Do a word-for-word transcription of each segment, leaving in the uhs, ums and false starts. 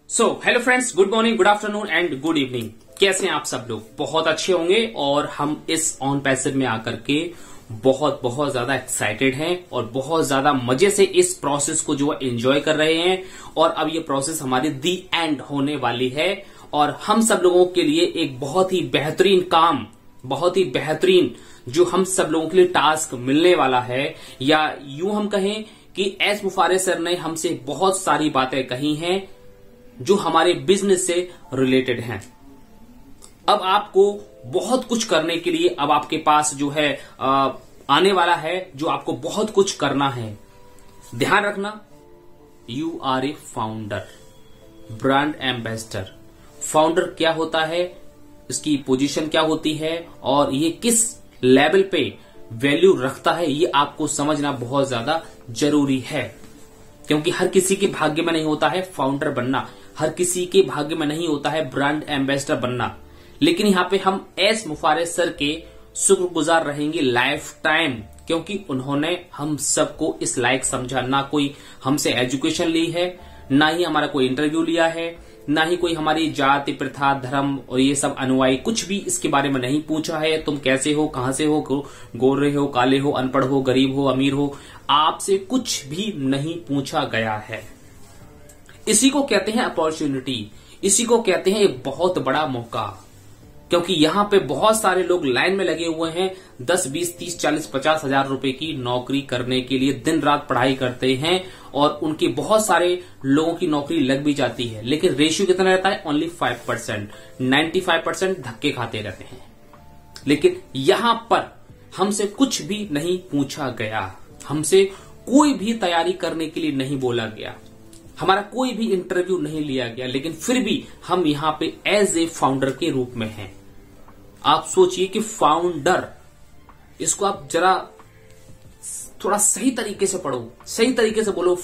So hello friends, good morning, good afternoon and good evening. कैसे हैं आप सब लोग? बहुत अच्छे होंगे। और हम इस ऑन पैसिव में आकर के बहुत बहुत ज्यादा एक्साइटेड हैं और बहुत ज्यादा मजे से इस प्रोसेस को जो है एंजॉय कर रहे हैं। और अब ये प्रोसेस हमारी दी एंड होने वाली है और हम सब लोगों के लिए एक बहुत ही बेहतरीन काम, बहुत ही बेहतरीन जो हम सब लोगों के लिए टास्क मिलने वाला है, या यूं हम कहें कि एस मुफारे सर ने हमसे बहुत सारी बातें कही हैं जो हमारे बिजनेस से रिलेटेड हैं। अब आपको बहुत कुछ करने के लिए अब आपके पास जो है आ, आने वाला है, जो आपको बहुत कुछ करना है। ध्यान रखना, you are a founder, brand ambassador. Founder क्या होता है, इसकी पोजीशन क्या होती है और ये किस लेवल पे वैल्यू रखता है, ये आपको समझना बहुत ज्यादा जरूरी है। क्योंकि हर किसी के भाग्य में नहीं होता है फाउंडर बनना, हर किसी के भाग्य में नहीं होता है ब्रांड एम्बेसडर बनना। लेकिन यहाँ पे हम एस मुफारे सर के शुक्रगुजार रहेंगे लाइफ टाइम, क्योंकि उन्होंने हम सबको इस लायक समझा। ना कोई हमसे एजुकेशन ली है, ना ही हमारा कोई इंटरव्यू लिया है, ना ही कोई हमारी जाति, प्रथा, धर्म और ये सब अनुयायी कुछ भी इसके बारे में नहीं पूछा है। तुम कैसे हो, कहां से हो, गोरे हो, काले हो, अनपढ़ हो, गरीब हो, अमीर हो, आपसे कुछ भी नहीं पूछा गया है। इसी को कहते हैं अपॉर्चुनिटी, इसी को कहते हैं एक बहुत बड़ा मौका। क्योंकि यहां पे बहुत सारे लोग लाइन में लगे हुए हैं, दस, बीस, तीस, चालीस, पचास हजार रुपए की नौकरी करने के लिए दिन रात पढ़ाई करते हैं और उनके बहुत सारे लोगों की नौकरी लग भी जाती है। लेकिन रेशियो कितना रहता है? Only five percent. Ninety five percent धक्के खाते रहते हैं। लेकिन यहां पर हमसे कुछ भी नहीं पूछा गया, हमसे कोई भी तैयारी करने के लिए नहीं बोला गया, हमारा कोई भी इंटरव्यू नहीं लिया गया। लेकिन फिर भी हम यहां पे एज ए फाउंडर के रूप में हैं। आप सोचिए कि फाउंडर, इसको आप जरा थोड़ा सही तरीके से पढ़ो, सही तरीके से बोलो।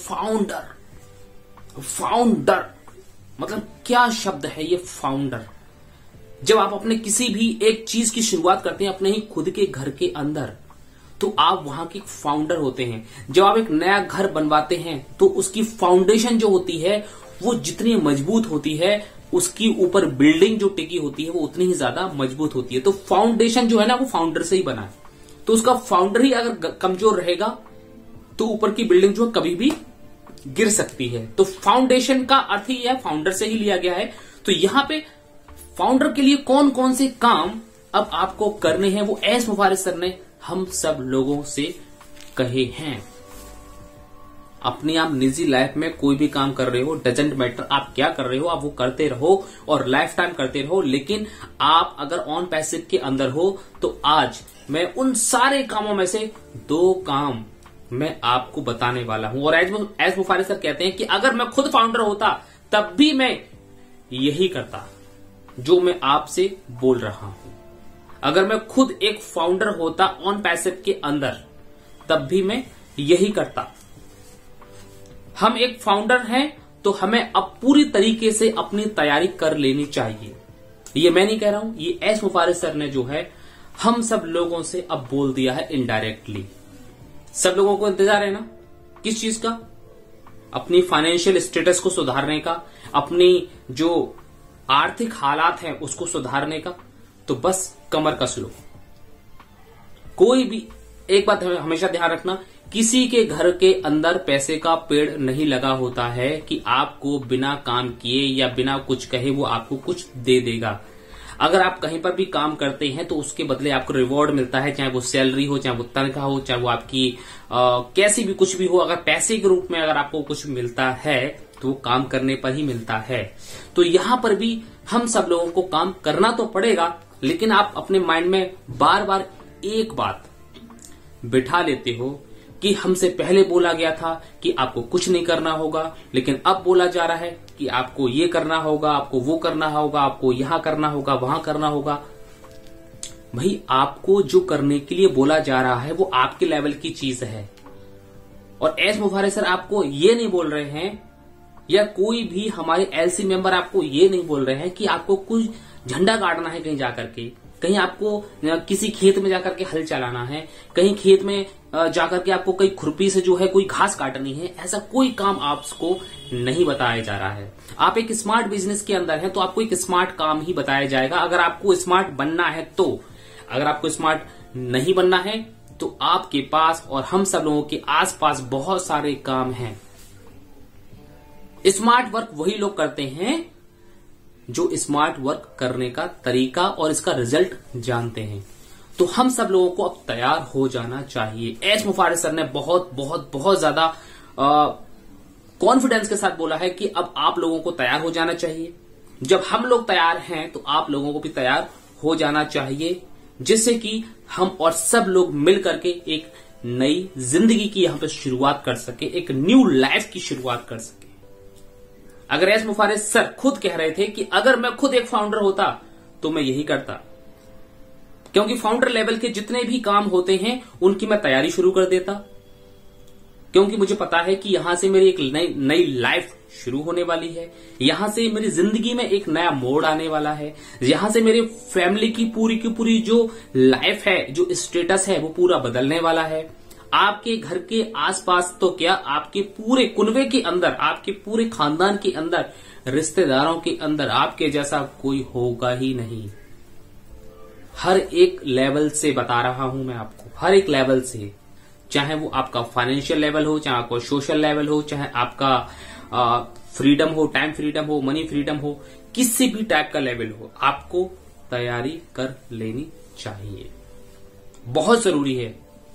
फाउंडर, फाउंडर मतलब क्या शब्द है ये फाउंडर। जब आप अपने किसी भी एक चीज की शुरुआत करते हैं अपने ही खुद के घर के अंदर, तो आप वहां के फाउंडर होते हैं। जब आप एक नया घर बनवाते हैं तो उसकी फाउंडेशन जो होती है वो जितनी मजबूत होती है, उसकी ऊपर बिल्डिंग जो टिकी होती है वो उतनी ही ज्यादा मजबूत होती है। तो फाउंडेशन जो है ना वो फाउंडर से ही बना है। तो उसका फाउंडर ही अगर कमजोर रहेगा तो ऊपर की बिल्डिंग जो है कभी भी गिर सकती है। तो फाउंडेशन का अर्थ ही है, फाउंडर से ही लिया गया है। तो यहां पे फाउंडर के लिए कौन कौन से काम अब आपको करने हैं वो एस मुफारे सर ने हम सब लोगों से कहे हैं। अपनी आप निजी लाइफ में कोई भी काम कर रहे हो, डजेंट मैटर आप क्या कर रहे हो, आप वो करते रहो और लाइफ टाइम करते रहो। लेकिन आप अगर ऑन पैसिव के अंदर हो तो आज मैं उन सारे कामों में से दो काम मैं आपको बताने वाला हूं। और एस मुफारे सर कहते हैं कि अगर मैं खुद फाउंडर होता तब भी मैं यही करता जो मैं आपसे बोल रहा हूं। अगर मैं खुद एक फाउंडर होता ऑन पैसिव के अंदर तब भी मैं यही करता। हम एक फाउंडर हैं तो हमें अब पूरी तरीके से अपनी तैयारी कर लेनी चाहिए। ये मैं नहीं कह रहा हूं, ये एस मुफारे सर ने जो है हम सब लोगों से अब बोल दिया है इनडायरेक्टली। सब लोगों को इंतजार है ना किस चीज का? अपनी फाइनेंशियल स्टेटस को सुधारने का, अपनी जो आर्थिक हालात है उसको सुधारने का। तो बस कमर कस लो। कोई भी एक बात हमेशा ध्यान रखना, किसी के घर के अंदर पैसे का पेड़ नहीं लगा होता है कि आपको बिना काम किए या बिना कुछ कहे वो आपको कुछ दे देगा। अगर आप कहीं पर भी काम करते हैं तो उसके बदले आपको रिवॉर्ड मिलता है, चाहे वो सैलरी हो, चाहे वो तनख्वाह हो, चाहे वो आपकी आ, कैसी भी कुछ भी हो। अगर पैसे के रूप में अगर आपको कुछ मिलता है तो वो काम करने पर ही मिलता है। तो यहां पर भी हम सब लोगों को काम करना तो पड़ेगा, लेकिन आप अपने माइंड में बार बार एक बात बिठा लेते हो कि हमसे पहले बोला गया था कि आपको कुछ नहीं करना होगा, लेकिन अब बोला जा रहा है कि आपको ये करना होगा, आपको वो करना होगा, आपको यहां करना होगा, वहां करना होगा। भाई आपको जो करने के लिए बोला जा रहा है वो आपके लेवल की चीज है। और एस मुफारे सर आपको ये नहीं बोल रहे हैं, या कोई भी हमारे एलसी मेंबर आपको ये नहीं बोल रहे हैं कि आपको कुछ झंडा गाड़ना है कहीं जाकर के, कहीं आपको किसी खेत में जाकर के हल चलाना है, कहीं खेत में जाकर के आपको कई खुरपी से जो है कोई घास काटनी है, ऐसा कोई काम आपको नहीं बताया जा रहा है। आप एक स्मार्ट बिजनेस के अंदर हैं तो आपको एक स्मार्ट काम ही बताया जाएगा। अगर आपको स्मार्ट बनना है तो, अगर आपको स्मार्ट नहीं बनना है तो आपके पास और हम सब लोगों के आसपास बहुत सारे काम हैं। स्मार्ट वर्क वही लोग करते हैं जो स्मार्ट वर्क करने का तरीका और इसका रिजल्ट जानते हैं। तो हम सब लोगों को अब तैयार हो जाना चाहिए। एस मुफारिस सर ने बहुत बहुत बहुत ज्यादा कॉन्फिडेंस के साथ बोला है कि अब आप लोगों को तैयार हो जाना चाहिए। जब हम लोग तैयार हैं तो आप लोगों को भी तैयार हो जाना चाहिए, जिससे कि हम और सब लोग मिल करके एक नई जिंदगी की यहां पे शुरुआत कर सके, एक न्यू लाइफ की शुरुआत कर सके। अगर एस मुफारिस सर खुद कह रहे थे कि अगर मैं खुद एक फाउंडर होता तो मैं यही करता, क्योंकि फाउंडर लेवल के जितने भी काम होते हैं उनकी मैं तैयारी शुरू कर देता, क्योंकि मुझे पता है कि यहां से मेरी एक नई नई लाइफ शुरू होने वाली है, यहां से मेरी जिंदगी में एक नया मोड़ आने वाला है, यहां से मेरी फैमिली की पूरी की पूरी जो लाइफ है, जो स्टेटस है, वो पूरा बदलने वाला है। आपके घर के आसपास तो क्या, आपके पूरे कुनबे के अंदर, आपके पूरे खानदान के अंदर, रिश्तेदारों के अंदर आपके जैसा कोई होगा ही नहीं। हर एक लेवल से बता रहा हूं मैं आपको, हर एक लेवल से, चाहे वो आपका फाइनेंशियल लेवल हो, चाहे आपका सोशल लेवल हो, चाहे आपका फ्रीडम हो, टाइम फ्रीडम हो, मनी फ्रीडम हो, किसी भी टाइप का लेवल हो, आपको तैयारी कर लेनी चाहिए। बहुत जरूरी है।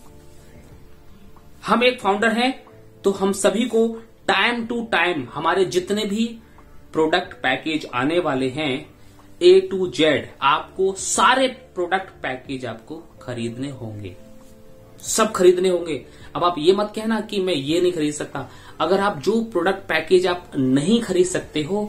हम एक फाउंडर हैं तो हम सभी को टाइम टू टाइम हमारे जितने भी प्रोडक्ट पैकेज आने वाले हैं, ए टू जेड, आपको सारे प्रोडक्ट पैकेज आपको खरीदने होंगे, सब खरीदने होंगे। अब आप ये मत कहना कि मैं ये नहीं खरीद सकता। अगर आप जो प्रोडक्ट पैकेज आप नहीं खरीद सकते हो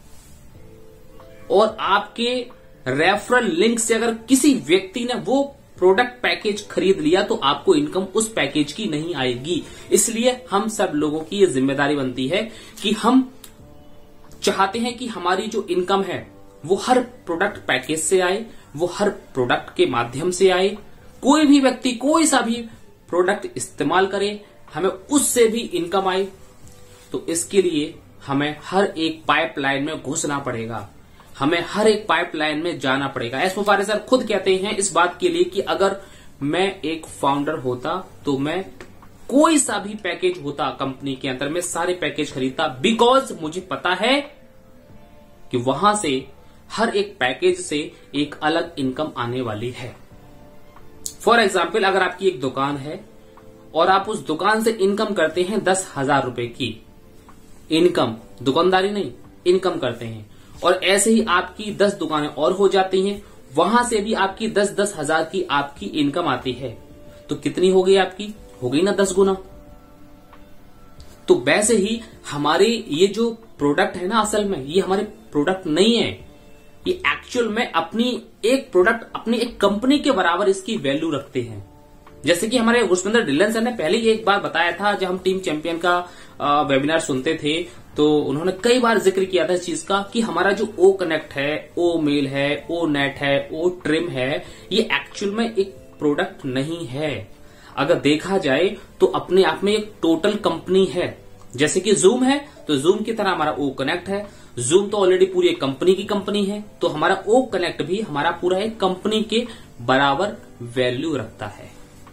और आपके रेफरल लिंक से अगर किसी व्यक्ति ने वो प्रोडक्ट पैकेज खरीद लिया तो आपको इनकम उस पैकेज की नहीं आएगी। इसलिए हम सब लोगों की ये जिम्मेदारी बनती है कि हम चाहते हैं कि हमारी जो इनकम है वो हर प्रोडक्ट पैकेज से आए, वो हर प्रोडक्ट के माध्यम से आए। कोई भी व्यक्ति कोई सा भी प्रोडक्ट इस्तेमाल करे, हमें उससे भी इनकम आए। तो इसके लिए हमें हर एक पाइपलाइन में घुसना पड़ेगा, हमें हर एक पाइपलाइन में जाना पड़ेगा। एस मुफारिस सर खुद कहते हैं इस बात के लिए कि अगर मैं एक फाउंडर होता तो मैं कोई सा भी पैकेज होता कंपनी के अंदर, मैं सारे पैकेज खरीदता, बिकॉज मुझे पता है कि वहां से हर एक पैकेज से एक अलग इनकम आने वाली है। फॉर एग्जाम्पल, अगर आपकी एक दुकान है और आप उस दुकान से इनकम करते हैं दस हजार रुपए की इनकम, दुकानदारी नहीं, इनकम करते हैं, और ऐसे ही आपकी दस दुकानें और हो जाती हैं, वहां से भी आपकी दस दस हजार की आपकी इनकम आती है, तो कितनी हो गई आपकी? हो गई ना दस गुना। तो वैसे ही हमारे ये जो प्रोडक्ट है ना, असल में ये हमारे प्रोडक्ट नहीं है, ये एक्चुअल में अपनी एक प्रोडक्ट, अपनी एक कंपनी के बराबर इसकी वैल्यू रखते हैं। जैसे कि हमारे गुरस्विंदर ढिल्लन सर ने पहले ही एक बार बताया था, जब हम टीम चैंपियन का वेबिनार सुनते थे तो उन्होंने कई बार जिक्र किया था इस चीज का कि हमारा जो ओ कनेक्ट है, ओ मेल है, ओ नेट है, ओ ट्रिम है, ये एक्चुअल में एक प्रोडक्ट नहीं है। अगर देखा जाए तो अपने आप में एक टोटल कंपनी है। जैसे कि जूम है तो जूम की तरह हमारा ओ कनेक्ट है। जूम तो ऑलरेडी पूरी एक कंपनी की कंपनी है, तो हमारा ओ कनेक्ट भी हमारा पूरा एक कंपनी के बराबर वैल्यू रखता है।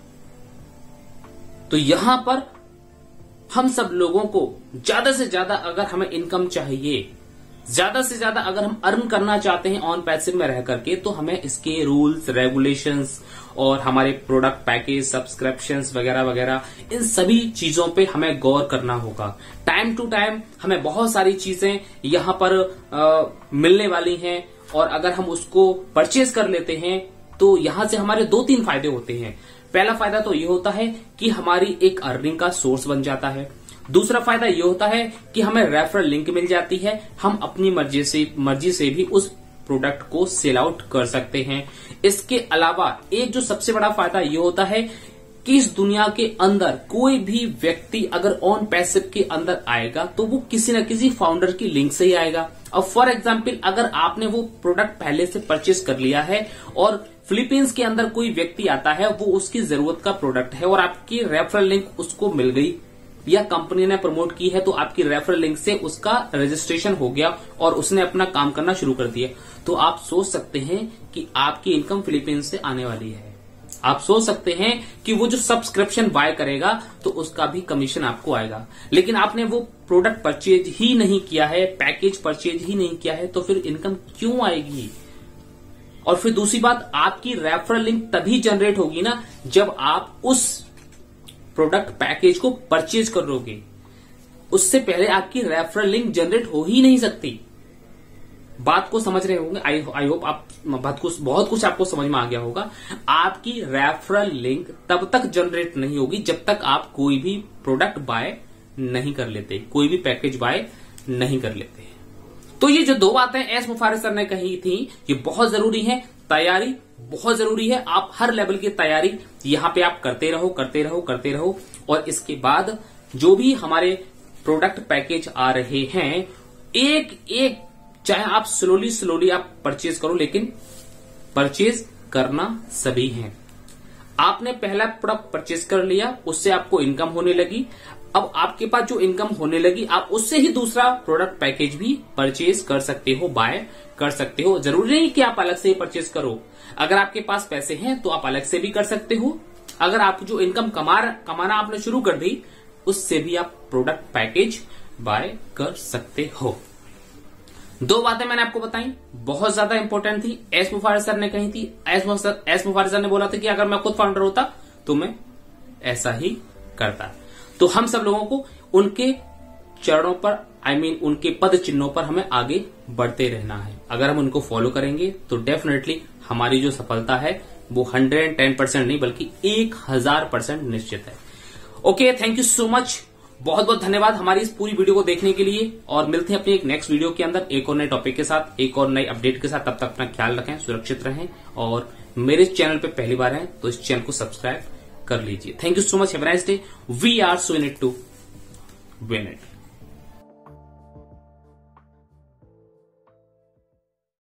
तो यहां पर हम सब लोगों को ज्यादा से ज्यादा अगर हमें इनकम चाहिए, ज्यादा से ज्यादा अगर हम अर्न करना चाहते हैं ऑन पैसिव में रह करके, तो हमें इसके रूल्स, रेगुलेशंस और हमारे प्रोडक्ट पैकेज, सब्सक्रिप्शंस वगैरह वगैरह, इन सभी चीजों पे हमें गौर करना होगा। टाइम टू टाइम हमें बहुत सारी चीजें यहां पर आ, मिलने वाली हैं, और अगर हम उसको परचेज कर लेते हैं तो यहां से हमारे दो तीन फायदे होते हैं। पहला फायदा तो ये होता है कि हमारी एक अर्निंग का सोर्स बन जाता है। दूसरा फायदा ये होता है कि हमें रेफरल लिंक मिल जाती है, हम अपनी मर्जी से मर्जी से भी उस प्रोडक्ट को सेल आउट कर सकते हैं। इसके अलावा एक जो सबसे बड़ा फायदा ये होता है कि इस दुनिया के अंदर कोई भी व्यक्ति अगर ऑन पैसिव के अंदर आएगा तो वो किसी न किसी फाउंडर की लिंक से ही आएगा। अब फॉर एग्जांपल अगर आपने वो प्रोडक्ट पहले से परचेज कर लिया है और फिलीपींस के अंदर कोई व्यक्ति आता है, वो उसकी जरूरत का प्रोडक्ट है और आपकी रेफरल लिंक उसको मिल गई या कंपनी ने प्रमोट की है, तो आपकी रेफरल लिंक से उसका रजिस्ट्रेशन हो गया और उसने अपना काम करना शुरू कर दिया, तो आप सोच सकते हैं कि आपकी इनकम फिलीपींस से आने वाली है। आप सोच सकते हैं कि वो जो सब्सक्रिप्शन बाय करेगा तो उसका भी कमीशन आपको आएगा। लेकिन आपने वो प्रोडक्ट परचेज ही नहीं किया है, पैकेज परचेज ही नहीं किया है, तो फिर इनकम क्यों आएगी? और फिर दूसरी बात, आपकी रेफरल लिंक तभी जनरेट होगी ना जब आप उस प्रोडक्ट पैकेज को परचेज करोगे। उससे पहले आपकी रेफरल लिंक जनरेट हो ही नहीं सकती। बात को समझ रहे होंगे, आई आई होप आप बात को बहुत कुछ आपको समझ में आ गया होगा। आपकी रेफरल लिंक तब तक जनरेट नहीं होगी जब तक आप कोई भी प्रोडक्ट बाय नहीं कर लेते, कोई भी पैकेज बाय नहीं कर लेते। तो ये जो दो बातें एस मुफारिस सर ने कही थी ये बहुत जरूरी है। तैयारी बहुत जरूरी है। आप हर लेवल की तैयारी यहां पे आप करते रहो करते रहो करते रहो और इसके बाद जो भी हमारे प्रोडक्ट पैकेज आ रहे हैं, एक एक चाहे आप स्लोली स्लोली आप परचेज करो, लेकिन परचेज करना सभी है। आपने पहला प्रोडक्ट परचेज कर लिया, उससे आपको इनकम होने लगी। अब आपके पास जो इनकम होने लगी, आप उससे ही दूसरा प्रोडक्ट पैकेज भी परचेज कर सकते हो, बाय कर सकते हो। जरूरी नहीं कि आप अलग से ही परचेज करो। अगर आपके पास पैसे हैं तो आप अलग से भी कर सकते हो। अगर आप जो इनकम कमा कमाना आपने शुरू कर दी, उससे भी आप प्रोडक्ट पैकेज बाय कर सकते हो। दो बातें मैंने आपको बताई, बहुत ज्यादा इंपॉर्टेंट थी। एस मुफारिस सर ने कही थी, एस मुफारिस सर ने बोला था कि अगर मैं खुद फाउंडर होता तो मैं ऐसा ही करता। तो हम सब लोगों को उनके चरणों पर, आई I मीन mean, उनके पद चिन्हों पर हमें आगे बढ़ते रहना है। अगर हम उनको फॉलो करेंगे तो डेफिनेटली हमारी जो सफलता है वो हंड्रेड टेन परसेंट नहीं बल्कि एक हजार परसेंट निश्चित है। Okay, thank you so much. बहुत बहुत धन्यवाद हमारी इस पूरी वीडियो को देखने के लिए और मिलते हैं अपनी एक नेक्स्ट वीडियो के अंदर एक और नए टॉपिक के साथ, एक और नए अपडेट के साथ। तब तक अपना ख्याल रखें, सुरक्षित रहें और मेरे चैनल पे पहली बार हैं तो इस चैनल को सब्सक्राइब कर लीजिए। Thank you so much, have a nice day. We are so in it to win it.